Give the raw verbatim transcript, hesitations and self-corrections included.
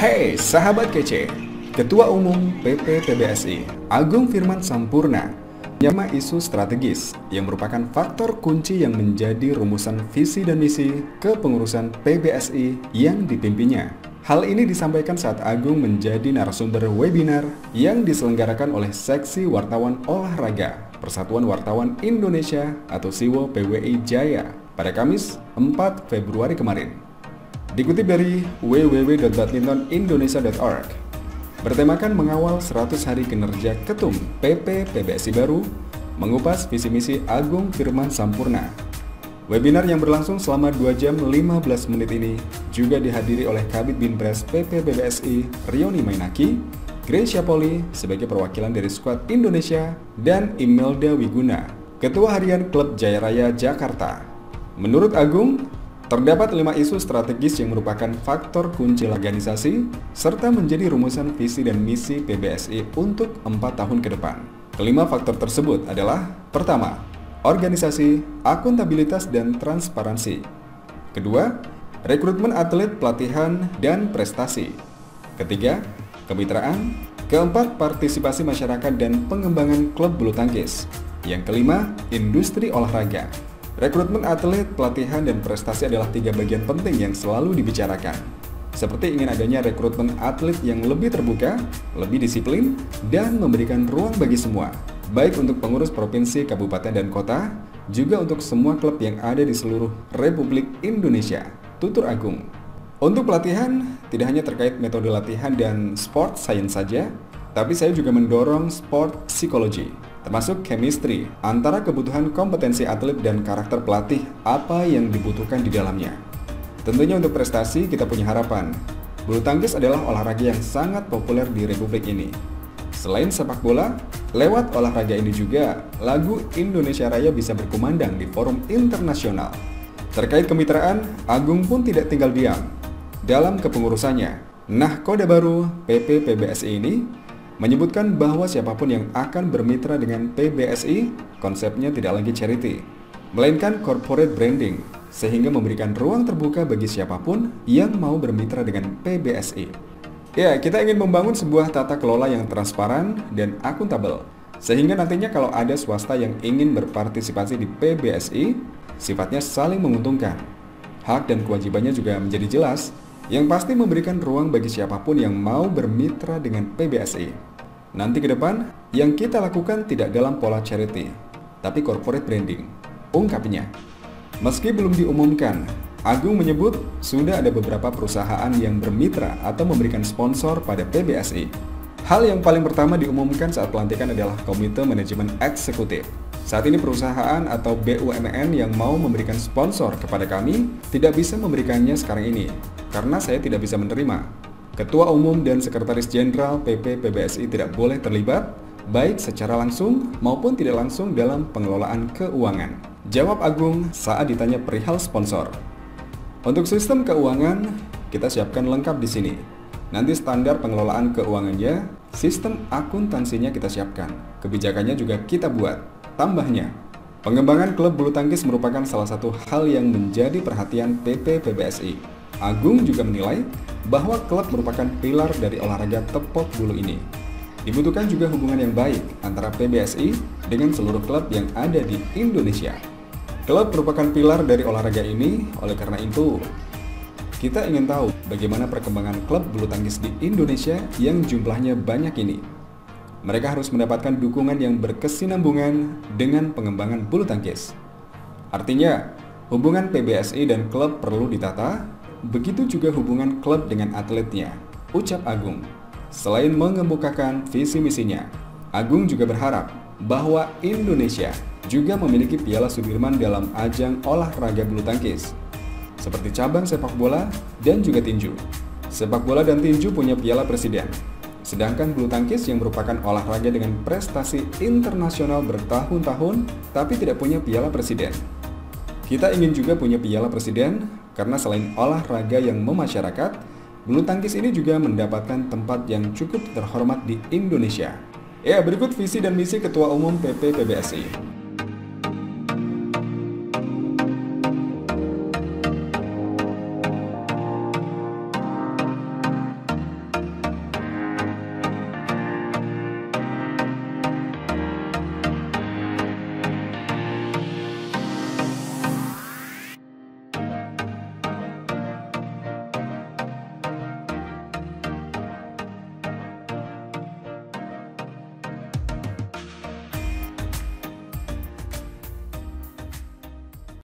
Hey sahabat kece, Ketua Umum P P P B S I, Agung Firman Sampurna, menyama isu strategis yang merupakan faktor kunci yang menjadi rumusan visi dan misi kepengurusan P B S I yang dipimpinnya. Hal ini disampaikan saat Agung menjadi narasumber webinar yang diselenggarakan oleh Seksi Wartawan Olahraga Persatuan Wartawan Indonesia atau SIWO P W I Jaya pada Kamis empat Februari kemarin. Dikutip dari w w w dot badminton indonesia dot org, bertemakan mengawal seratus hari kinerja Ketum P P P B S I baru, mengupas visi misi Agung Firman Sampurna. Webinar yang berlangsung selama dua jam lima belas menit ini juga dihadiri oleh Kabid Binpres P P P B S I Rioni Mainaki, Gracia Poli sebagai perwakilan dari skuad Indonesia, dan Imelda Wiguna, Ketua Harian Klub Jaya Raya Jakarta. Menurut Agung, terdapat lima isu strategis yang merupakan faktor kunci organisasi serta menjadi rumusan visi dan misi P B S I untuk empat tahun ke depan. Kelima faktor tersebut adalah: pertama, organisasi, akuntabilitas dan transparansi. Kedua, rekrutmen atlet, pelatihan dan prestasi. Ketiga, kemitraan. Keempat, partisipasi masyarakat dan pengembangan klub bulu tangkis. Yang kelima, industri olahraga. Rekrutmen atlet, pelatihan, dan prestasi adalah tiga bagian penting yang selalu dibicarakan. Seperti ingin adanya rekrutmen atlet yang lebih terbuka, lebih disiplin, dan memberikan ruang bagi semua, baik untuk pengurus provinsi, kabupaten, dan kota, juga untuk semua klub yang ada di seluruh Republik Indonesia, tutur Agung. Untuk pelatihan, tidak hanya terkait metode latihan dan sport science saja, tapi saya juga mendorong sport psikologi, termasuk chemistry, antara kebutuhan kompetensi atlet dan karakter pelatih apa yang dibutuhkan di dalamnya. Tentunya untuk prestasi kita punya harapan. Bulu tangkis adalah olahraga yang sangat populer di Republik ini. Selain sepak bola, lewat olahraga ini juga lagu Indonesia Raya bisa berkumandang di forum internasional. Terkait kemitraan, Agung pun tidak tinggal diam. Dalam kepengurusannya, Nahkoda baru P P P B S I ini menyebutkan bahwa siapapun yang akan bermitra dengan P B S I, konsepnya tidak lagi charity, melainkan corporate branding, sehingga memberikan ruang terbuka bagi siapapun yang mau bermitra dengan P B S I. Ya, kita ingin membangun sebuah tata kelola yang transparan dan akuntabel, sehingga nantinya kalau ada swasta yang ingin berpartisipasi di P B S I, sifatnya saling menguntungkan. Hak dan kewajibannya juga menjadi jelas, yang pasti memberikan ruang bagi siapapun yang mau bermitra dengan P B S I. Nanti ke depan, yang kita lakukan tidak dalam pola charity, tapi corporate branding, ungkapnya. Meski belum diumumkan, Agung menyebut sudah ada beberapa perusahaan yang bermitra atau memberikan sponsor pada P B S I. Hal yang paling pertama diumumkan saat pelantikan adalah Komite Manajemen Eksekutif. Saat ini perusahaan atau B U M N yang mau memberikan sponsor kepada kami tidak bisa memberikannya sekarang ini, karena saya tidak bisa menerima. Ketua Umum dan Sekretaris Jenderal P P P B S I tidak boleh terlibat, baik secara langsung maupun tidak langsung dalam pengelolaan keuangan. Jawab Agung saat ditanya perihal sponsor. Untuk sistem keuangan, kita siapkan lengkap di sini. Nanti standar pengelolaan keuangannya, sistem akuntansinya kita siapkan. Kebijakannya juga kita buat. Tambahnya, pengembangan klub bulu tangkis merupakan salah satu hal yang menjadi perhatian P P P B S I. Agung juga menilai bahwa klub merupakan pilar dari olahraga tepok bulu ini. Dibutuhkan juga hubungan yang baik antara P B S I dengan seluruh klub yang ada di Indonesia. Klub merupakan pilar dari olahraga ini, oleh karena itu, kita ingin tahu bagaimana perkembangan klub bulu tangkis di Indonesia yang jumlahnya banyak ini. Mereka harus mendapatkan dukungan yang berkesinambungan dengan pengembangan bulu tangkis. Artinya, hubungan P B S I dan klub perlu ditata, begitu juga hubungan klub dengan atletnya, ucap Agung. Selain mengemukakan visi misinya, Agung juga berharap bahwa Indonesia juga memiliki Piala Sudirman dalam ajang olahraga bulu tangkis, seperti cabang sepak bola dan juga tinju. Sepak bola dan tinju punya Piala Presiden, sedangkan bulu tangkis yang merupakan olahraga dengan prestasi internasional bertahun-tahun tapi tidak punya Piala Presiden. Kita ingin juga punya Piala Presiden karena selain olahraga yang memasyarakat, bulu tangkis ini juga mendapatkan tempat yang cukup terhormat di Indonesia. Ya, berikut visi dan misi Ketua Umum P P P B S I.